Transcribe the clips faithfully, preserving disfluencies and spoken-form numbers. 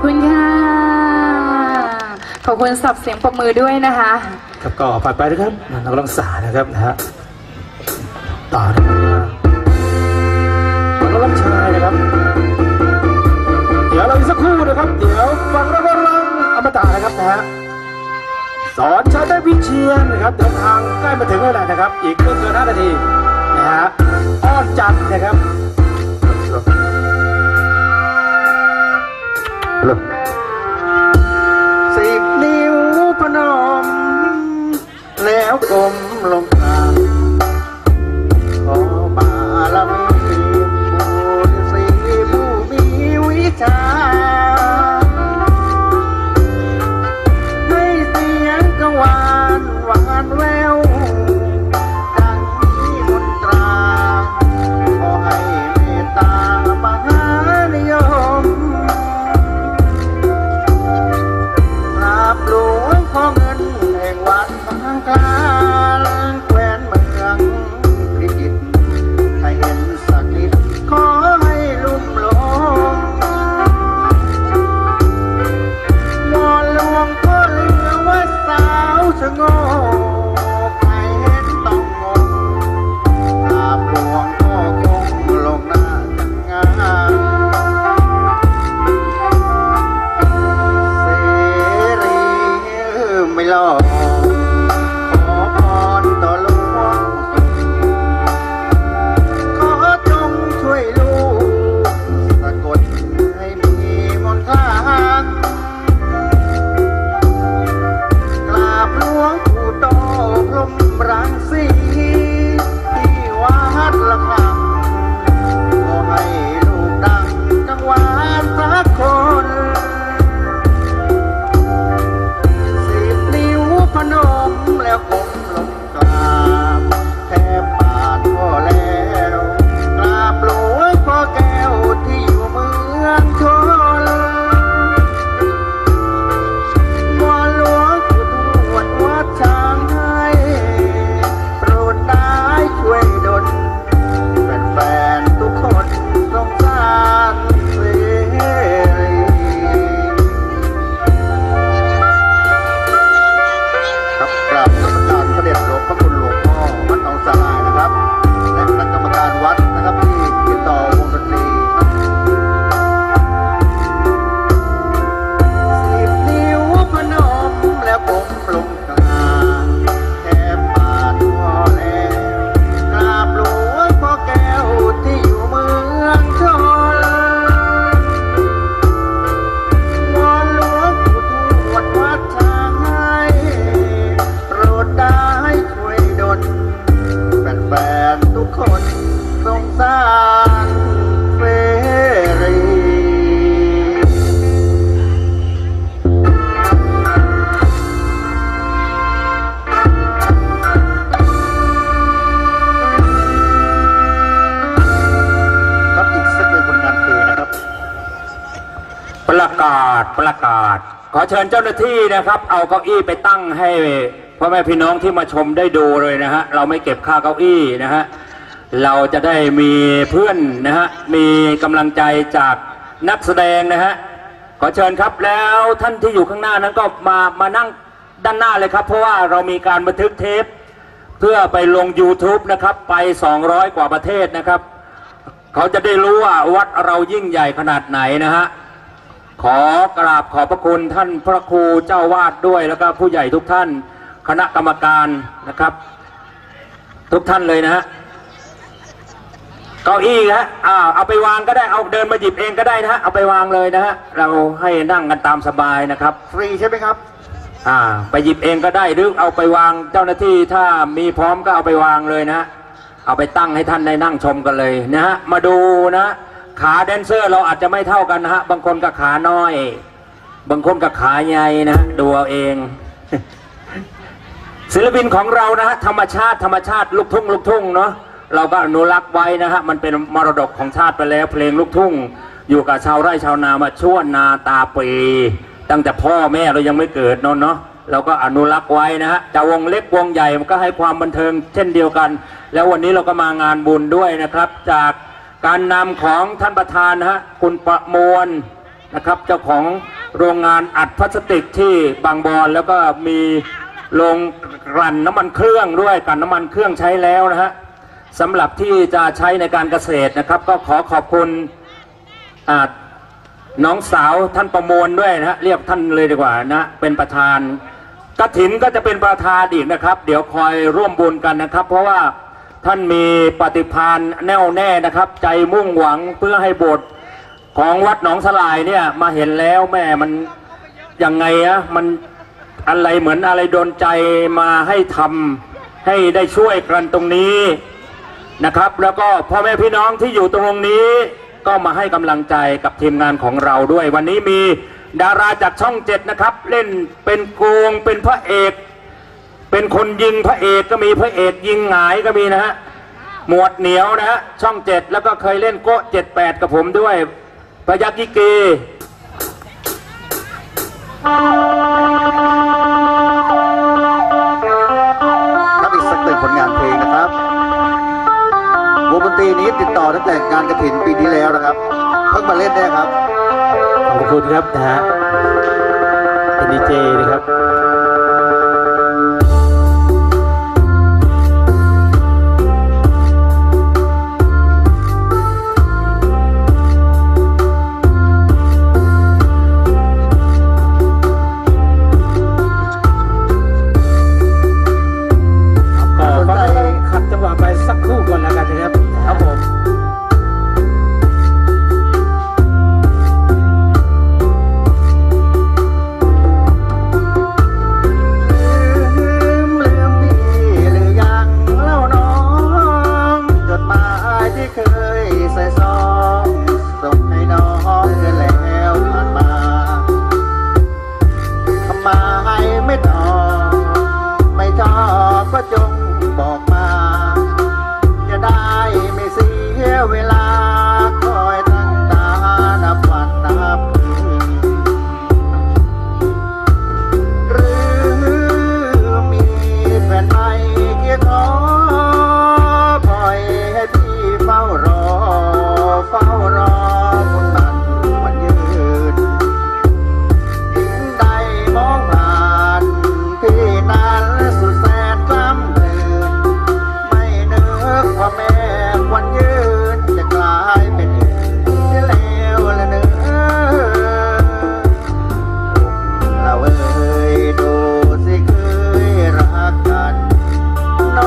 คุณค่ะขอบคุณสับเสียงปรบมือด้วยนะคะครับก็ผ่านไปนะครับนักร้องสาวนะครับนะฮะต่อนะครับนักร้องชายนะครับเดี๋ยวเราอีกสักครู่นะครับเดี๋ยวฟังนักร้องอมตะนะครับนะฮะสอนชาติวิเชียรนะครับเดินทางใกล้มาถึงแล้วนะครับอีกไม่เกินห้านาทีนะฮะอ้อนจันทร์นะครับสิบนิ้วพนมแล้วก้มลงกราบขอบารมีผู้ฤาษีผู้มีวิชาให้เสียงกวานหวานแววดังมีมนตราขอให้เมตตามหานิยมกราบหลวงพ่อเงินแห่งวัดบางกลางแคว้นเมืองพิจิตรถ้าเห็นสักนิดขอให้ลุ่มหลงวอนหลวงพ่อเหลือว่าสาวชะโงกใครเห็นต้องงงกราบหลวงพ่อคงลงหน้าจังงามเสรีไม่หลอกขอพรต่อหลวงขอจงช่วยลูกสะกดให้มีมนต์คลากราบหลวงปู่โตพรหมรังสีที่วัดละคังขอให้ลูกดังกังวานสักคนสิบนิ้วพนมแล้วก้มลงกราบแทบบาทพ่อแล้วกราบหลวงพ่อแก้วที่อยู่เมืองชนวอนหลวงปู่ทวดวัดช้างให้โปรดได้ช่วยดลแฟนๆทุกคนสงสารเสรีครับกราบนมัสการพระเดชหลวงพระคุณหลวงพ่อวัดหนองสาลายนะครับและคณะกรรมการวัดนะครับที่ติดต่อวงดนตรีสิบนิ้วพนมแล้วก้มลงกราบแทบบาทพ่อแล้วกราบหลวงพ่อแก้วที่อยู่เมืองชนวอนหลวงปู่ทวดวัดช้างให้โปรดได้ช่วยดลแฟนๆทุกคนสงสารเสรีครับอีกสักหนึ่งผลงานเพลงนะครับประกาศประกาศขอเชิญเจ้าหน้าที่นะครับเอาเก้าอี้ไปตั้งให้พ่อแม่พี่น้องที่มาชมได้ดูเลยนะฮะเราไม่เก็บค่าเก้าอี้นะฮะเราจะได้มีเพื่อนนะฮะมีกำลังใจจากนักแสดงนะฮะขอเชิญครับแล้วท่านที่อยู่ข้างหน้านั้นก็มามานั่งด้านหน้าเลยครับเพราะว่าเรามีการบันทึกเทปเพื่อไปลง ยูทูบ นะครับไปสองร้อยกว่าประเทศนะครับเขาจะได้รู้ว่าวัดเรายิ่งใหญ่ขนาดไหนนะฮะขอกราบขอบพระคุณท่านพระครูเจ้าวาดด้วยแล้วก็ผู้ใหญ่ทุกท่านคณะกรรมการนะครับทุกท่านเลยนะฮะเก้าอี้ฮะอ่าเอาไปวางก็ได้เอาเดินมาหยิบเองก็ได้นะฮะเอาไปวางเลยนะฮะเราให้นั่งกันตามสบายนะครับฟรีใช่ไหมครับอ่าไปหยิบเองก็ได้หรือเอาไปวางเจ้าหน้าที่ถ้ามีพร้อมก็เอาไปวางเลยนะเอาไปตั้งให้ท่านได้นั่งชมกันเลยนะฮะมาดูนะขาแดนเซอร์เราอาจจะไม่เท่ากันนะฮะบางคนกับขาน้อยบางคนกับขาใหญ่นะดูเอาเอง ศิลปินของเรานะฮะธรรมชาติธรรมชาติลูกทุ่งลูกทุ่งเนาะเราก็อนุรักษ์ไว้นะฮะมันเป็นมรดกของชาติไปแล้วเพลงลูกทุ่งอยู่กับชาวไร่ชาวนามาช่วนาตาปีตั้งแต่พ่อแม่เรายังไม่เกิดนนเนาะเราก็อนุรักษ์ไว้นะฮะจะวงเล็กวงใหญ่มันก็ให้ความบันเทิงเช่นเดียวกันแล้ววันนี้เราก็มางานบุญด้วยนะครับจากการนำของท่านประธานนะฮะคุณประมวลนะครับเจ้าของโรงงานอัดพลาสติกที่บางบอนแล้วก็มีโรงกลั่นน้ำมันเครื่องด้วยกลั่นน้ำมันเครื่องใช้แล้วนะฮะสำหรับที่จะใช้ในการเกษตรนะครับก็ขอขอบคุณน้องสาวท่านประมวลด้วยนะฮะเรียกท่านเลยดีกว่านะเป็นประธานกฐินก็จะเป็นประธานอีกนะครับเดี๋ยวคอยร่วมบุญกันนะครับ เพราะว่าท่านมีปฏิภาณแน่วแน่นะครับใจมุ่งหวังเพื่อให้โบสถ์ของวัดหนองสลายเนี่ยมาเห็นแล้วแม่มันยังไงอะมันอะไรเหมือนอะไรโดนใจมาให้ทำให้ได้ช่วยกันตรงนี้นะครับแล้วก็พ่อแม่พี่น้องที่อยู่ตรงนี้ก็มาให้กำลังใจกับทีมงานของเราด้วยวันนี้มีดาราจากช่องเจ็ดนะครับเล่นเป็นโกงเป็นพระเอกเป็นคนยิงพระเอกก็มีพระเอกยิงหงายก็มีนะฮะหมวดเหนียวนะฮะช่องเจ็ดแล้วก็เคยเล่นโก้เจ็ดแปดกับผมด้วยพยัคฆ์ยิกีครับอีกสักหนึ่งผลงานเพลงนะครับวงดนตรีนี้ติดต่อตั้งแต่งานกฐินปีที่แล้วนะครับเพิ่งมาเล่นได้ครับขอบคุณครับนะฮะเป็นดีเจนะครับสักครู่ก่อนแล้วกันนะครับครับผม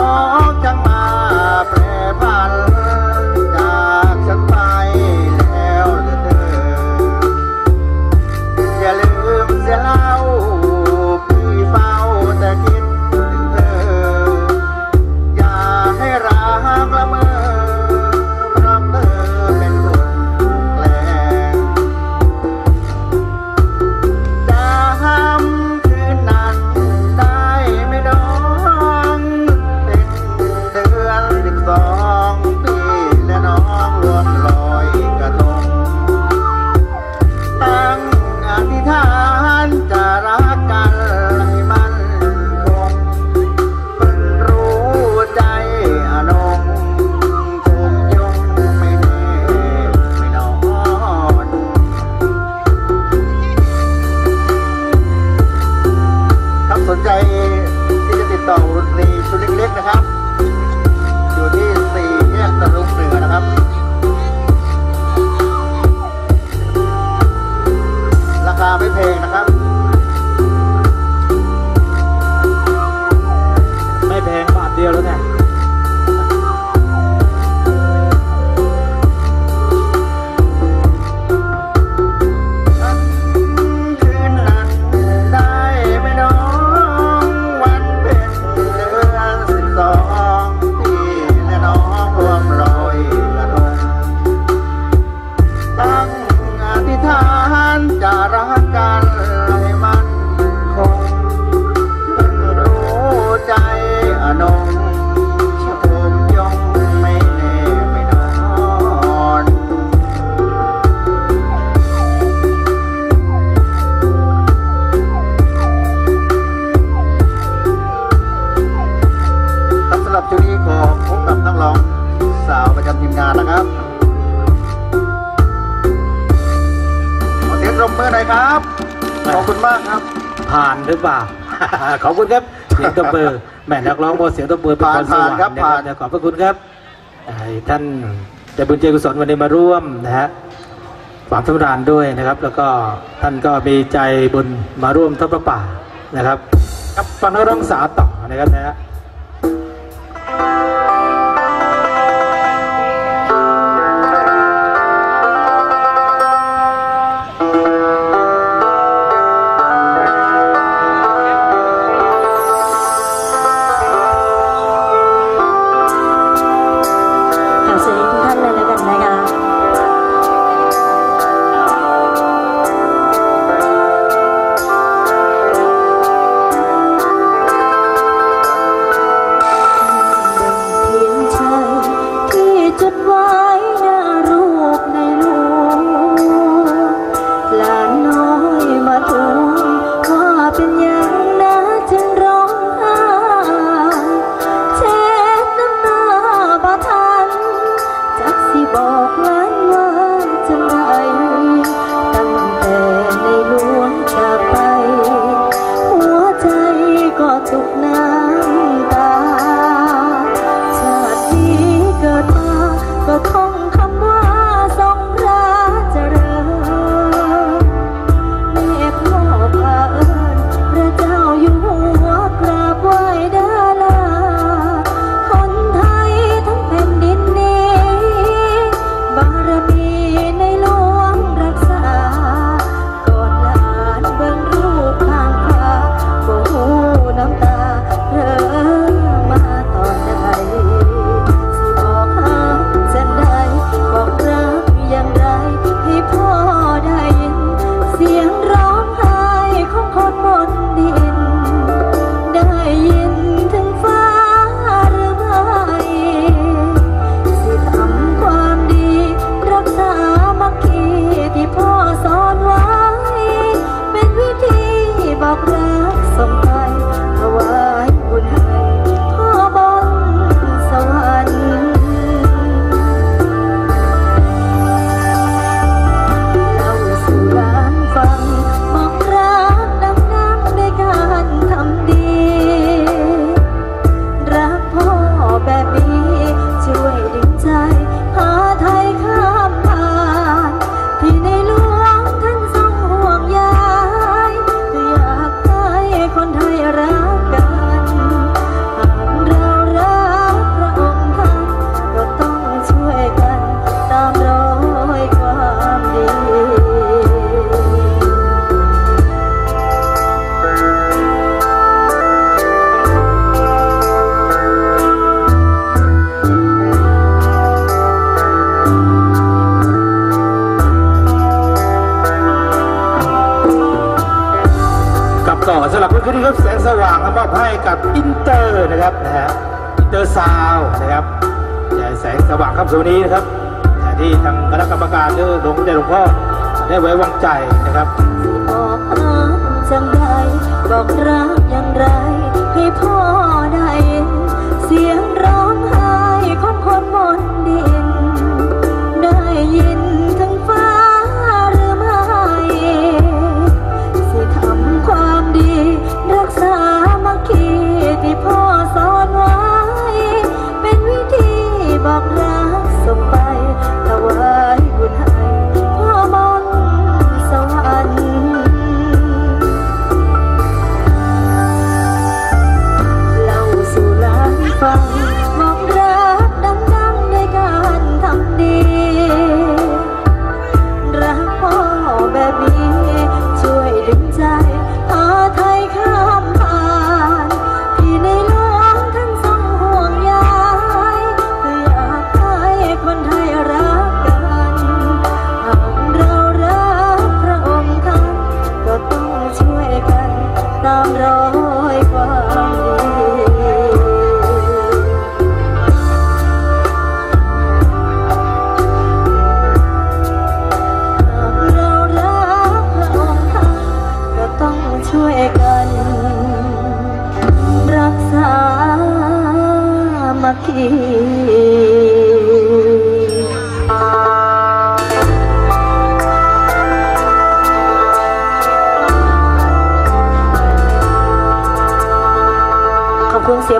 จากฉันไปแล้วมือหน่อยครับขอบคุณมากครับผ่านหรือเปล่า ขอบคุณครับเสียงตบมือแม่นักร้องบอเสียงตบมือเป็นคนสวรรค์นะครับขอบพระคุณครับท่านใจบุญใจกุศลวันนี้มาร่วมนะฮะความสำราญด้วยนะครับแล้วก็ท่านก็มีใจบุญมาร่วมทอดพระป่านะครับกับฟังนักร้องสาวต่อนะครับนะฮะสำหรับคุณที่รับแสงสว่างมอบให้กับอินเตอร์นะครับนะฮะอินเตอร์ซาวนะครับแสงสว่างค่ำคืนนี้นะครับที่ทางคณะกรรมการหรือหลวงใจหลวงพ่อได้ไว้วางใจนะครับบอกรักจังใดบอกรักอย่างไรให้พ่อได้ยินเสียงร้องไห้ของคนบนดินได้ยินทั้งฟ้าหรือไม่สิทำความดีรักษามัคคีที่พ่อสอนไว้เป็นวิธีบอกรักส่งไปถวายบุญให้พ่อบนสวรรค์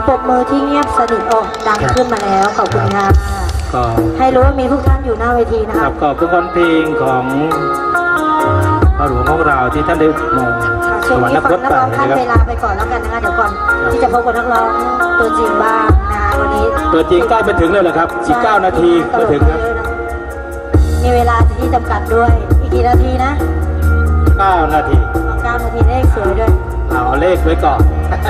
ปรบมือที่เงียบสนิทออกดังขึ้นมาแล้วขอบคุณค่ะก็ให้รู้ว่ามีทุกท่านอยู่หน้าเวทีนะคคะรับก็เป็นเพลงของพ่อหลวงของเราที่ท่านได้มองสช่วงวรรนี้คฟัตงนักไปร้องท่านนะครับเวลาไปก่อนแล้วกันนะคะเดี๋ยวก่อนที่จะพบกับนักร้องตัวจริงบ้างนะคะวันนี้ตัวจริงใกล้ไปถึงเลยเหรอครับสิบเก้านาทีก็ถึงครับมีเวลาที่จำกัดด้วยอีกกี่นาทีนะเก้านาทีเก้านาทีเลขสวยด้วยเอาเลขไว้ก่อน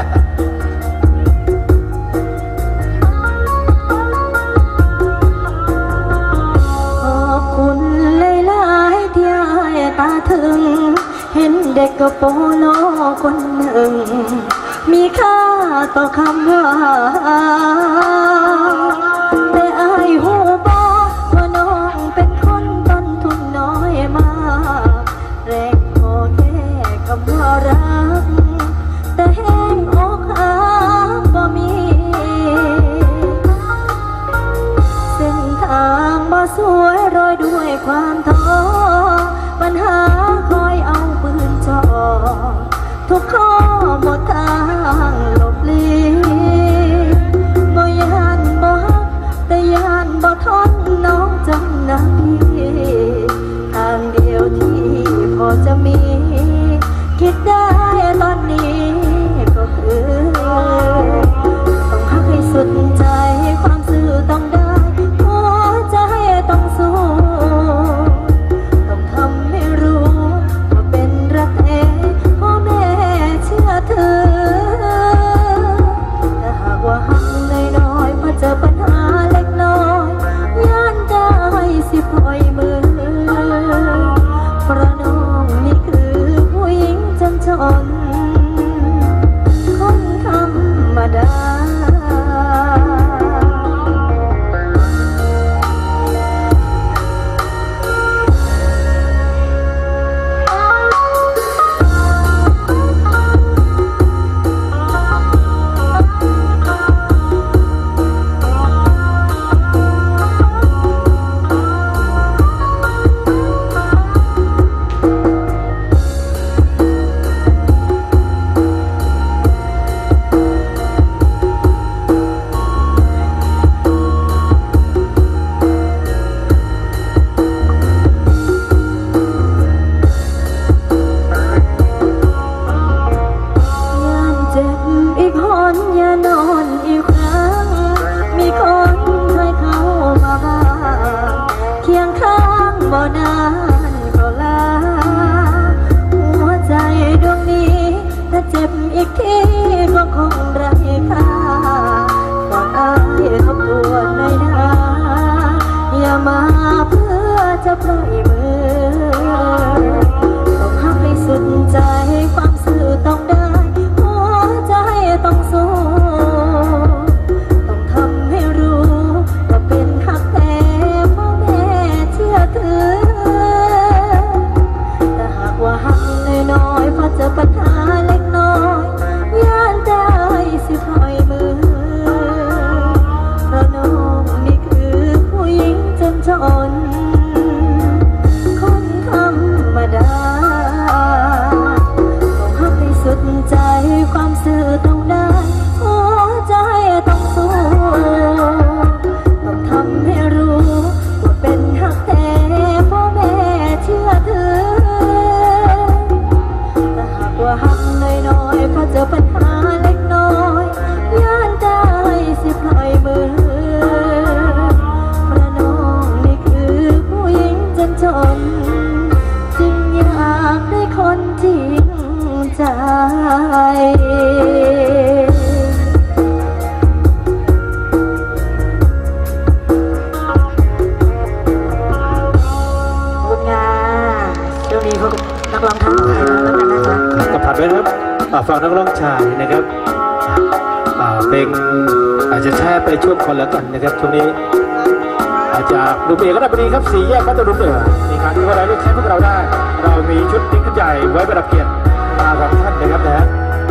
ขอบคุณหลายๆที่ให้ตาถึงเห็นเด็กกระโปโลคนหนึ่งมีค่าต่อคำว่าแต่อายหูบอกว่าน้องเป็นคนต้นทุนน้อยมากแรงพอแค่คำว่ารักแต่แห้งอกหักบ่มีเส้นทางบ่สวยโรยด้วยความท้อปัญหาคอยเอาปืนจ่อทุกข้อหมดทางหลบลีบ่ยานบ่ฮักแต่ยานบ่ทนน้องจำนะพี่ทางเดียวที่พอจะมีคิดได้ตอนนี้ก็คือต้องฮักให้สุดใจความซื่อต้องได้หัวใจต้องสู้ต้องทำให้รู้ว่าเป็นรักแท้พ่อแม่เชื่อถือแต่หากว่าหักน้อยๆพอเจอปัญหาเล็กน้อยย่านได้สิปล่อยมือเพราะน้องนี่คือผู้หญิงจนจนคนธรรมดาฟังนักร้องชายนะครับเพลงอาจจะแช่ไปช่วงคนละกันนะครับช่วงนี้อาจจะดูเบียก็ได้พอดีครับสี่แยกพัทลุงเหนือมีการที่ว่าเราเลือกใช้พวกเราได้เรามีชุดติ๊กใหญ่ไว้ประดับเกียรติมาของท่านนะครับนะฮะ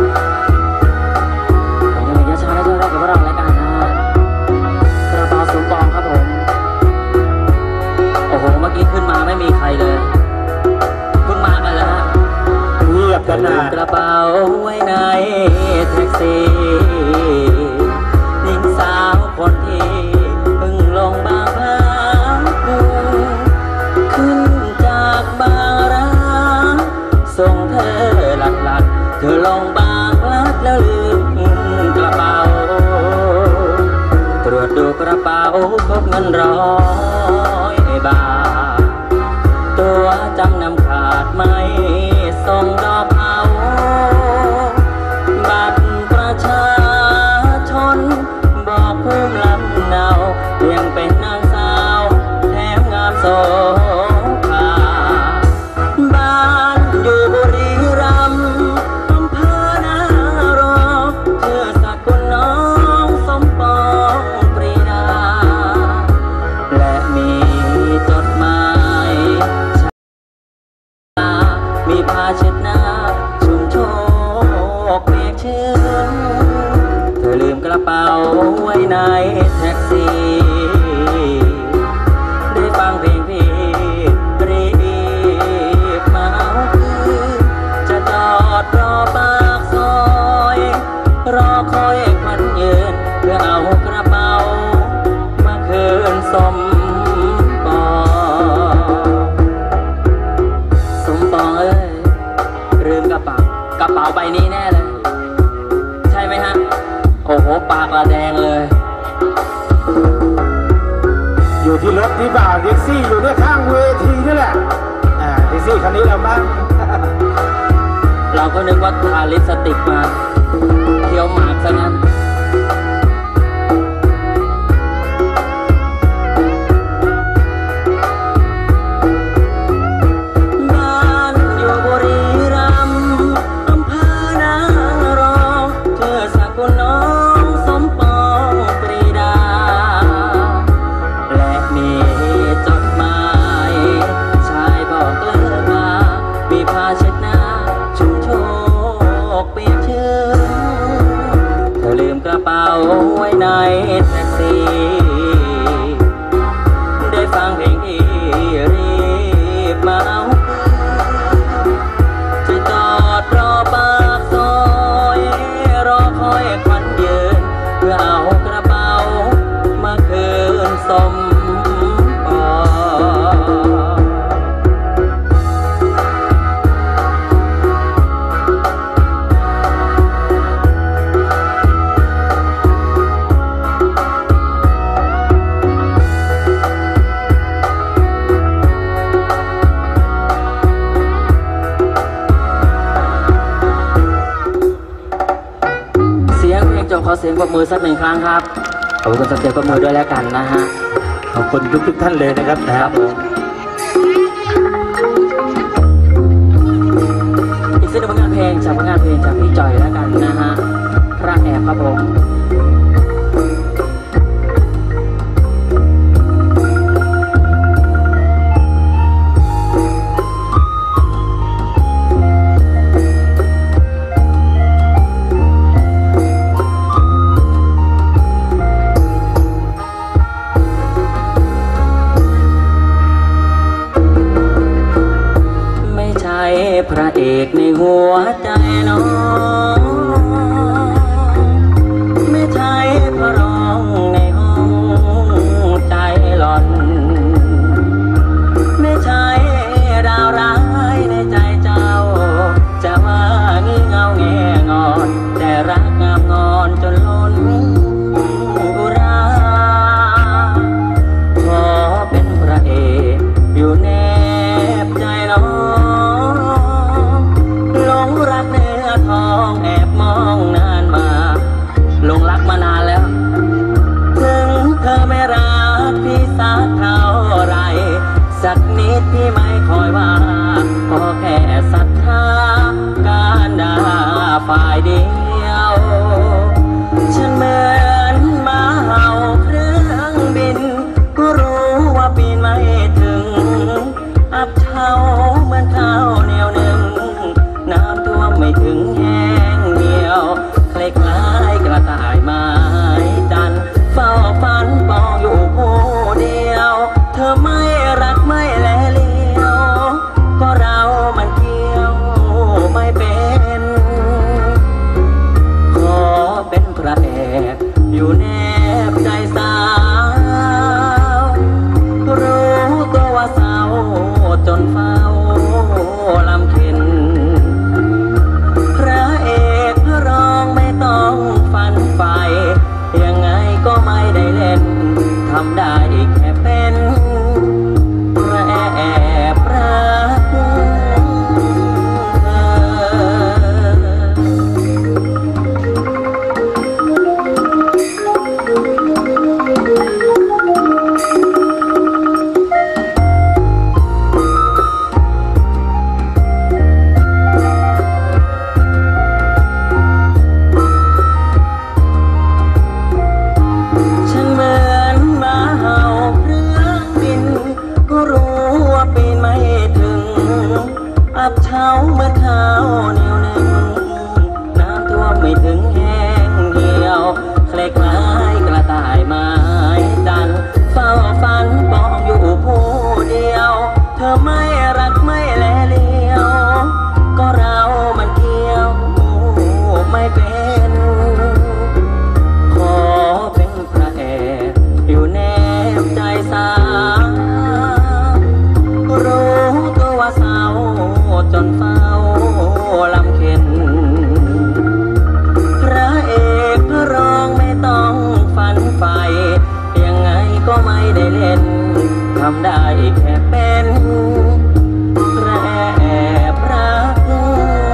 ผมยังมีเยอะใช้ด้วยกับพวกเราแล้วกันนะกระเป๋าสูงกองครับผมโอ้โหเมื่อกี้ขึ้นมาไม่มีใครเลยเพิ่งมากันแล้วเงียบกันนะกระเป๋าไว้ในแท็กซี่เธอลงบางลัดแล้วลืมกระเป๋าตรวจดูกระเป๋าพบเงินร้อยบาทตัวจำนำขาดไม่ส่งดอกเผาบัตรประชาชนบอกภูมิลำเนายังเป็นนางสาวแถมงามโสภาบ้านอยู่บุรีรัมย์อำเภอนารองชื่อสกุลน้องสมปองปรีดาและมีจดหมายมีผ้าเช็ดหน้าชุ่มโชกเปียกชื้นเธอลืมกระเป๋าไว้ในแท็กซี่ได้ฟังเพลงพี่รีบมาเอาคืนจะจอดรอปากซอยรอคอยควันยืนเพื่อเอากระเป๋ามาคืนสมปองสมปองเอ้ยลืมกระเป๋ากระเป๋าใบนี้แน่เลยใช่ไหมฮะโอ้โหปากละแดงเลยอยู่ที่รถที่บ่าวแท็กซี่อยู่ด้วยข้างเวทีนี่แหละอ่าแท็กซี่คันนี้เราบ้างเราก็นึกว่าทาลิปสติกมาเคี้ยวหมากซะงั้นบ้านอยู่บุรีรัมย์อำเภอนารองชื่อสกุลน้องสมปองปรีดาและมีจดหมายชายบอกเลิกมามีผ้าเช็ดหน้าชุ่มโชกเปียกชื้นเธอลืมกระเป๋าไว้ในแท็กซี่ได้ฟังเพลงพี่รีบมาเอาจะจอดรอปากซอยรอคอยควันยืนเพื่อเอากระเป๋ามาคืนสมปองเสียงเพลงจบขอเสียงปรบมือสักหนึ่งครั้งครับขอบคุณสักเสียงปรบมือด้วยแล้วกันนะฮะขอบคุณทุกทุกท่านเลยนะครับนะครับอีกสิ่งหนึ่งผลงานเพลงจากผลงานเพลงจากพี่จอยแล้วกันนะฮะพระแอบครับผมพระเอกในหัวใจน้องไม่ใช่พระรองในห้องใจหล่อนไม่ใช่ดาวร้ายในใจเจ้าจะว่างี่เงาแงงอนแต่รักงามงอนจนล้นอุราขอเป็นพระเอกอยู่แนบใจน้องหลงรักเนื้อทองแอบมองนานมาหลงรักมานานแล้วถึงเธอไม่รักพี่สักเท่าไรสักนิดที่ไม่คอยว่าขอแค่ศรัทธาการด่าฝ่ายเดียวฉันเหมือนหมาเห่าเครื่องบินก็รู้ว่าปีนไม่ถึงอับเฉาเหมือนเท้าเหนียวหนึ่งน้ำท่วมไม่ถึงแห้งเหี่ยวคล้ายๆกระต่ายไม้จันเฝ้าฝันปองอยู่ผู้เดียวเธอไม่รักไม่แลเลี้ยวก็เรามันเกี่ยวไม่เป็นบเช้าเมื่อเท้าเหนียวหนึ่งน้ำท่วมไม่ถึงแห้งเหี่ยวคล้ายคล้ายกระต่ายไม้จันเฝ้าฝันมองอยู่ผู้เดียวเธอไม่รักไม่แลเลี้ยวก็เรามันเที่ยวไม่เป็นขอเป็นพระเอกอยู่แนบใจสาวรู้ตัวว่าเศร้าจนเฝ้าลำเค็นพระเอกพระรองไม่ต้องฝันใฝ่ยังไงก็ไม่ได้เล่นทำได้แค่เป็นพระแอบรักเธอ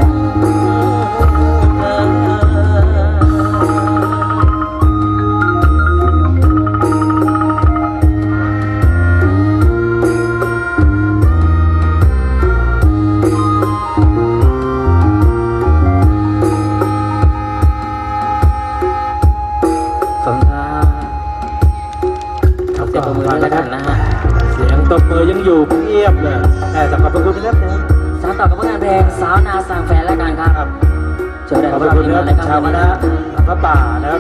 เสียงตบมือยังอยู่เงียบเลยแต่สำหรับคุณนะครับสารต่อกับผลงานเพลงสาวนาสั่งแฟนและกันครับเชิญได้ขอบรับคุณนะเลยชาวคณะพระป่านะครับ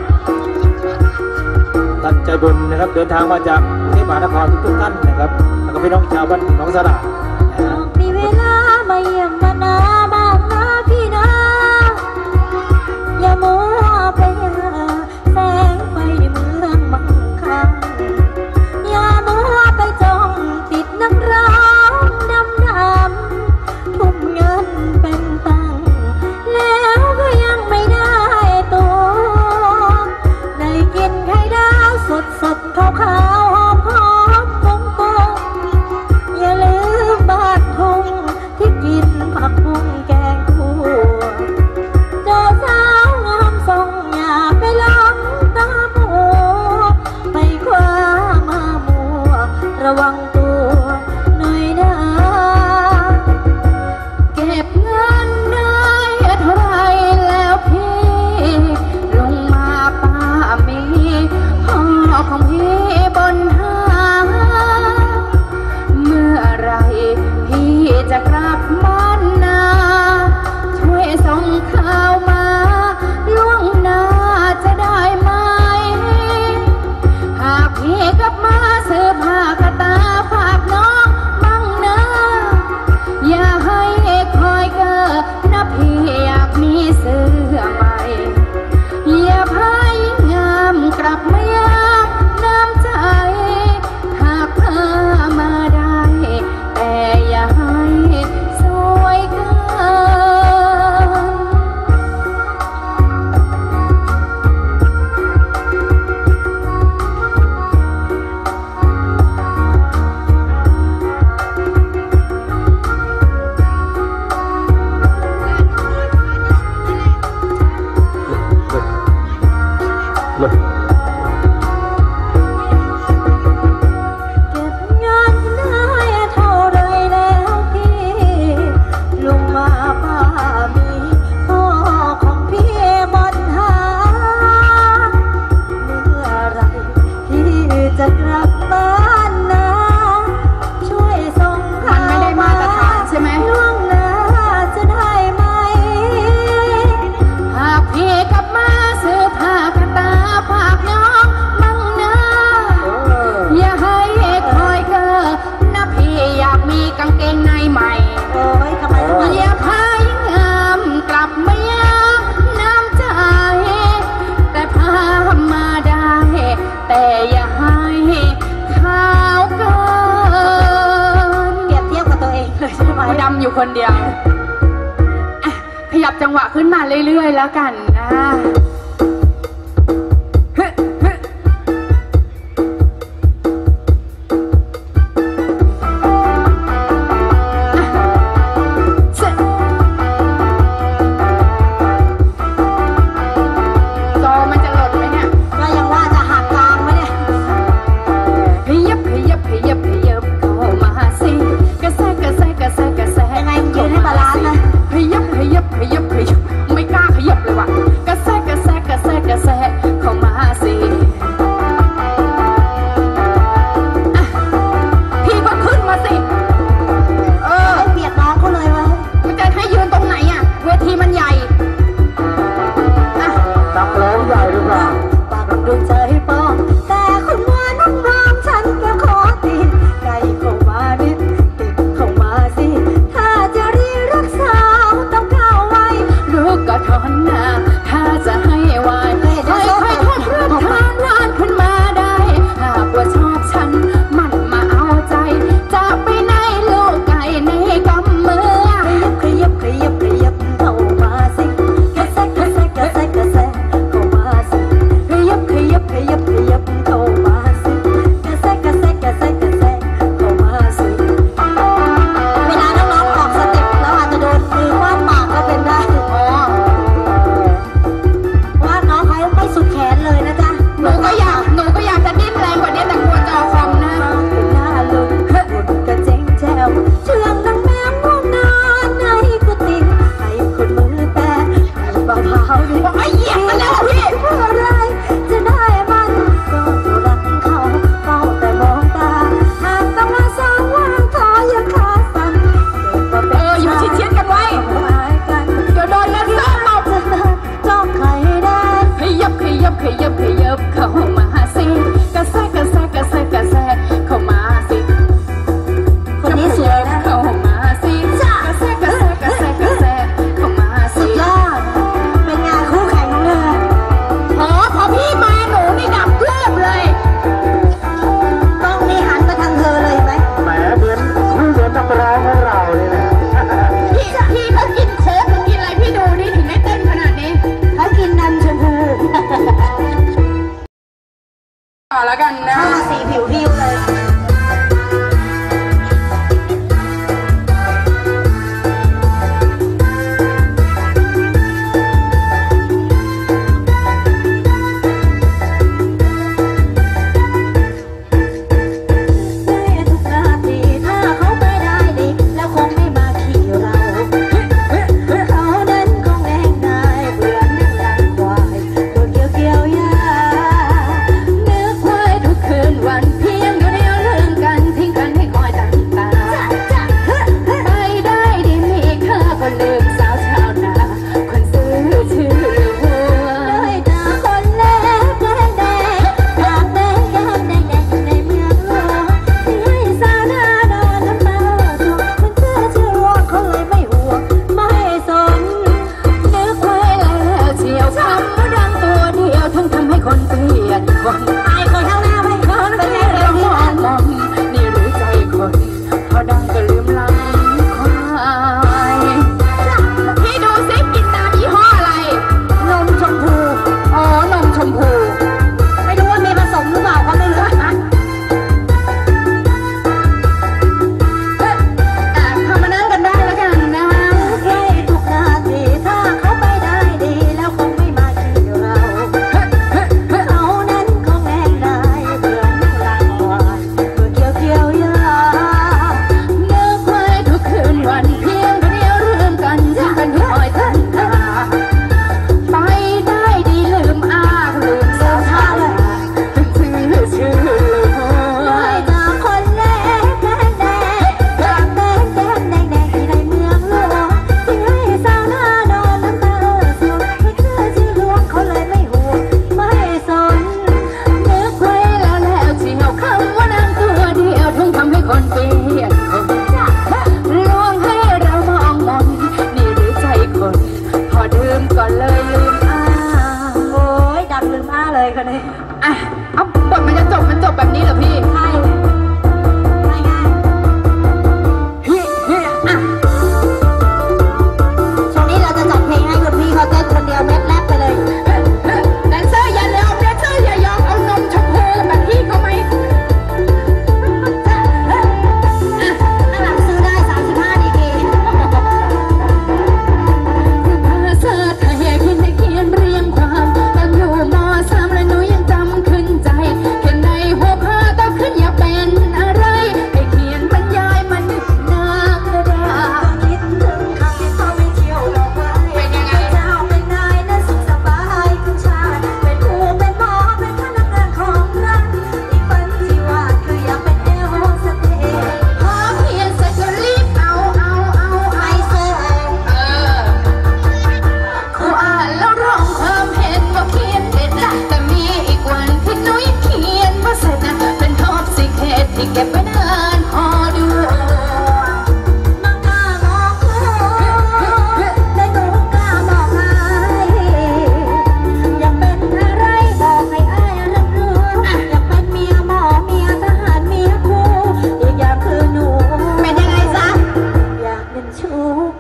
ท่านใจบุญนะครับเดินทางมาจากกรุงเทพมหานครทุกๆท่านนะครับแล้วก็พี่น้องชาวบ้านหนองสระนะมีเวลามาเยี่ยมมานาบ้างนะพี่นะอย่ามัวไปหาแสงไฟเมืองบางครั้งอย่ามัวไปจ้องติดนักร้องดำดำทุ่มเงินเป็นตังค์แล้วก็ยังไม่ได้ตัวได้กินไข่ดาวสดสดขาวขาวหอมหอมกงกงอย่าลืมบ้านทุ่งที่กินผักบุ้งแกงคั่วเจอสาวงามทรงอย่าไปหลงตามัวไปคว้ามามัวระวังตัวหน่อยนะเก็บเงินได้เท่าไรแล้วพี่ลงมาป้ามีห้องของพี่บนห้างเมื่อไรพี่จะกลับบ้านนาช่วยส่งข่าวมาล่วงหน้าจะได้ไหมหากพี่กลับมาซื้อผ้ากระตาฝากน้องบ้างนะอย่าให้คอยเกอนะพี่อยากมีเสื้อใหม่อย่าพายงามกลับมายามน้ำใจหากพามาได้แต่อย่าให้สวยเกินหลุดเก็บเงินได้เท่าไรแล้วพี่ลุงมาป้ามีพ่อของพี่บนหาเมื่อไรพี่จะกลับบ้านนะช่วยส่งข่าวมันไม่ได้มาตรฐานใช่ไหมล่วงหน้าจะได้ไหมหากพี่กลับมาซื้อผ้ากระตาฝากน้องมั่งนะอย่าให้คอยเกอนะพี่อยากมีกางเกงในใหม่โอ้ยทำไมอย่าพายงามกลับมายามน้ำใจแต่พามาได้แต่อย่าให้ขาวเกินเปรียบเทียบกับตัวเองเลยใช่ไหมดำอยู่คนเดียวอ่ะขยับจังหวะขึ้นมาเรื่อยๆแล้วกันนะฮึฮึเสร็จจอมันจะหล่นไหมเนี่ยก็ยังว่าจะหักกลางไหมเนี่ยขยับขยับขยับขยับเข้ามาสิกระแสกระแสกระแสกระแสยังไงยืนให้บาลานซ์นะขยับขยับขยับขยับไม่กล้าขยับเลยว่ะกระแสกระแส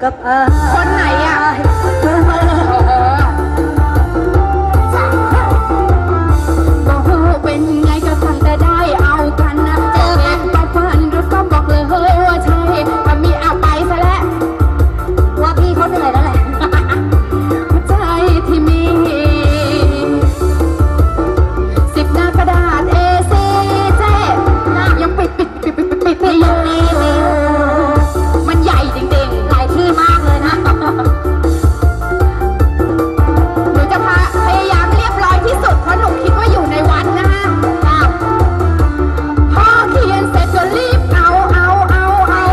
กับอาคนไหนอ่ะเออโอ้โหบอกเป็นไงก็ตั้งแต่ได้เอากันนะเจอกันก็ฝันรถก็บอกเลยว่าใช่ถ้ามีอาไปซะแล้วว่าพี่เขาเหนื่อยแล้วแหละหัวใจที่มีสิบหน้ากระดาษ เอ ซี เจ๊ยังปิดปิดปิดปิดปิดปิดไม่อยู่มันใหญ่จริงๆหลายที่มากเลยนะหนูจะพาพยายามเรียบร้อยที่สุดเพราะหนูคิดว่าอยู่ในวัดนะคะพอเขียนเสร็จก็รีบเอาเอาเอาเอา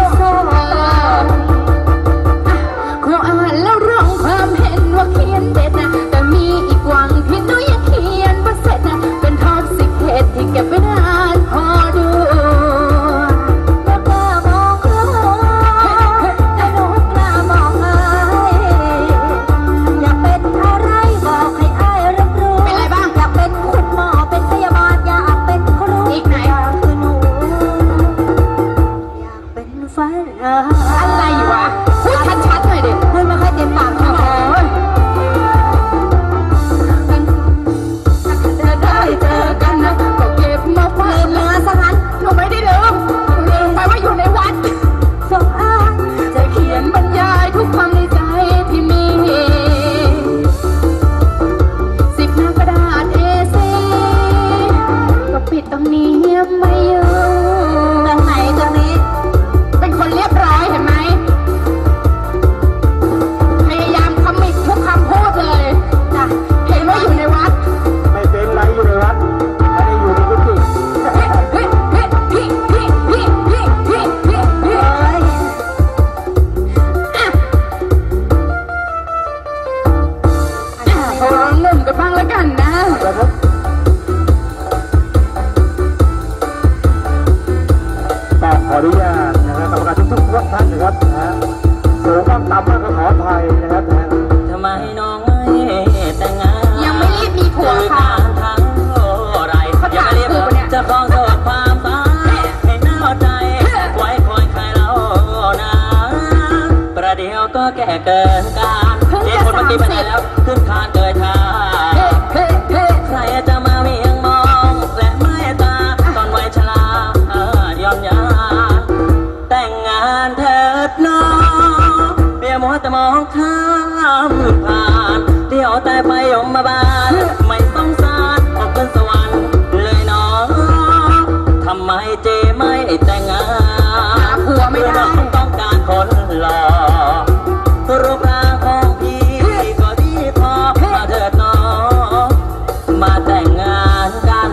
ขออ่านแล้วร้องความเห็นว่าเขียนเด็ดนะแต่มีอีกวังที่หนูยังเขียนว่าเสร็จนะเป็นท็อปสิกเทสที่เก็บไว้นานพอดูก็กล้ามองใครแต่หนูกล้ามองอายอยากเป็นอะไรบอกให้อายรับรู้เป็นอะไรบ้างอยากเป็นคุณหมอเป็นพยาบาลอยากเป็นครูอีกไหนอยากคือหนูอยากเป็นฝรั่งอะไรวะพูดชัดๆหน่อยดิพูดไม่ค่อยเต็มปากเท่าไหร่เธอได้เจอกันนะก็เก็บมาฝากเนื้อสักนั้นหนูไม่ได้ลืมลืมไปว่าอยู่ในวัดสองอ้ายจะเขียนบรรยายทุกความในใจที่มีสิบหน้ากระดาษ เอ ซี ก็ปิดตรงนี้ไม่อยู่ตรงไหนตรงนี้เป็นคนเรียบร้อยเห็นไหมพยายามคำมิดทุกคำพูดเลยจ้ะเห็นว่าอยู่ในวัดไม่เป็นไรอยู่ในวัดไม่ได้อยู่ในกุฏิเฮ้ยเฮ้ยเฮ้ยพี่พี่พี่พี่พี่พี่พี่เอ้ยโทรร้องหนุ่มกันบ้างแล้วกันนะแต่ขออนุญาตนะครับกรรมการทุกๆท่านนะครับนะฮะสูงบ้างต่ำบ้างก็ขออภัยนะครับนะฮะทำไมน้องไม่แต่งงานยังไม่รีบมีผัวค่ะทั้งไรยังไม่รีบจะคลองโสดความฝันให้แน่ใจไว้คอยใครเรานะประเดี๋ยวก็แก่เกินการเพิ่งจะเด็กคนเมื่อกี้ไปไหนแล้วขึ้นคานเกยทาเฮ้เฮ้เฮ้ใครจะมาเมียงมองและไม่ตาตอนวัยชรายอมยานแต่งงานเถิดน้องเบียมัวแต่มองข้ามผ่านเดี๋ยวแต่ไปยมมาบานไม่ต้องสารออกขึ้นสวรรค์เลยน้องทำไมเจไม่แต่งงานผัวไม่ได้ต้องการคนหล่อรูปร่างของพี่ก็ดีพอมาเถิดน้องมาแต่งงานกัน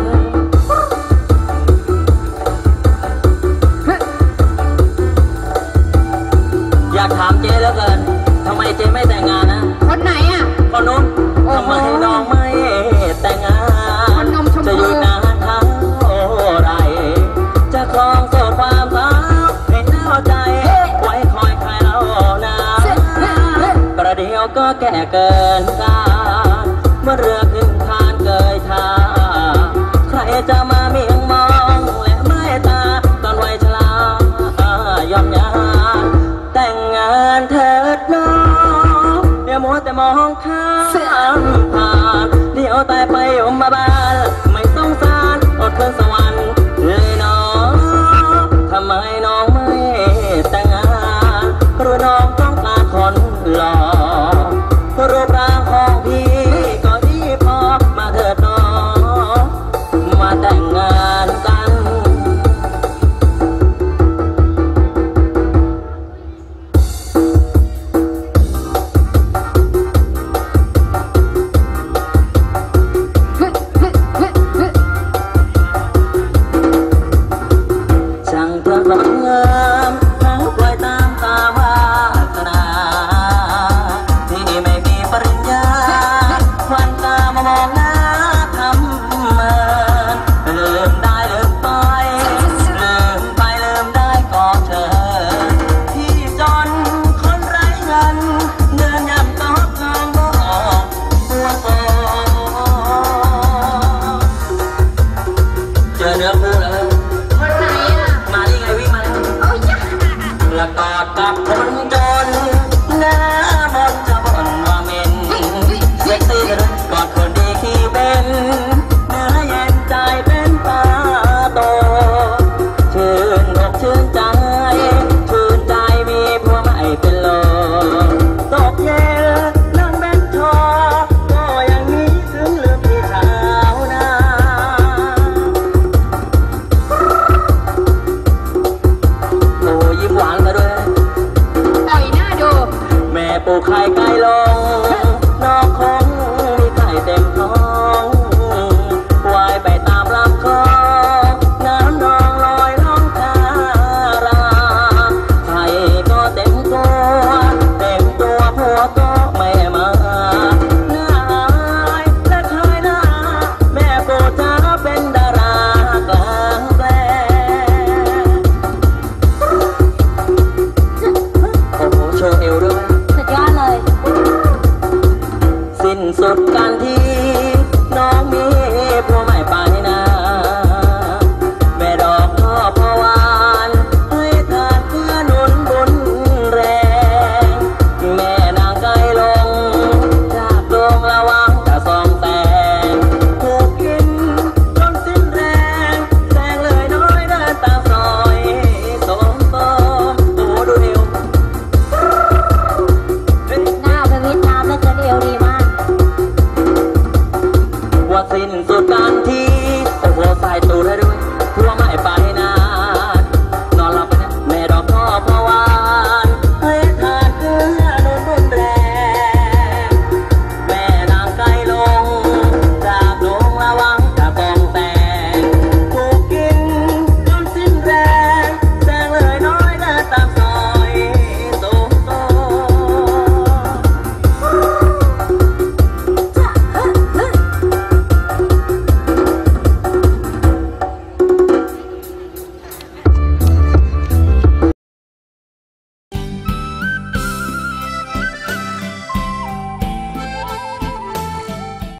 อยากถามเจ๊เหลือเกินทำไมเจ๊ไม่แต่งงานนะคนไหนอ่ะคนนู้นโอ้โหทำไมน้องไม่แต่งงานคนนมชมพูจะอยู่นานเท่าไรจะครองโสดความสาวให้แน่ใจไว้คอยใครเรานาประเดี๋ยวก็แก่เกินการเมื่อเรือขึ้นคานเกยทาใครจะมาเมียงมองและไม่ตาตอนวัยชรายอมยานแต่งงานเถิดน้องเดี๋ยวมัวแต่มองข้ามผ่านเดี๋ยวตายไปยมมาบาลไม่ต้องสารอดขึ้นสวรรค์เลยน้องทำไมน้องไม่แต่งงานหรือน้องต้องการคนหล่อรูปร่างของพี่ก็ดีพอมาเถิดน้องมาแต่งงานกัน กับคนจนไข่ไก่ลง